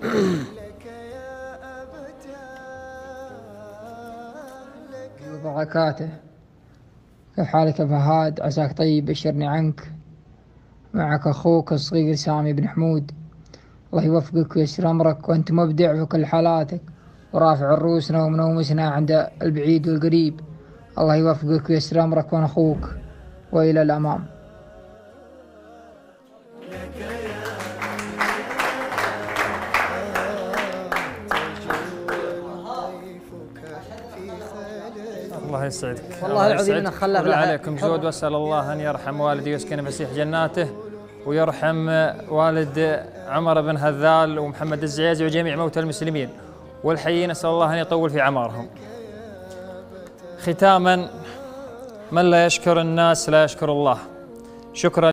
وبركاته. كيف حالك يا فهد؟ عساك طيب، بشرني عنك. معك أخوك الصغير سامي بن حمود. الله يوفقك ويسر أمرك، وأنت مبدع في كل حالاتك، ورافع رؤوسنا ومنومسنا عند البعيد والقريب. الله يوفقك ويسر أمرك، وأنا أخوك، وإلى الأمام. الله يسعدك. والله العظيم انه خلف عليكم زود، واسال الله ان يرحم والدي ويسكن فسيح جناته، ويرحم والد عمر بن هذال ومحمد الزعيزي وجميع موتى المسلمين والحيين، اسال الله ان يطول في اعمارهم. ختاما، من لا يشكر الناس لا يشكر الله. شكرا.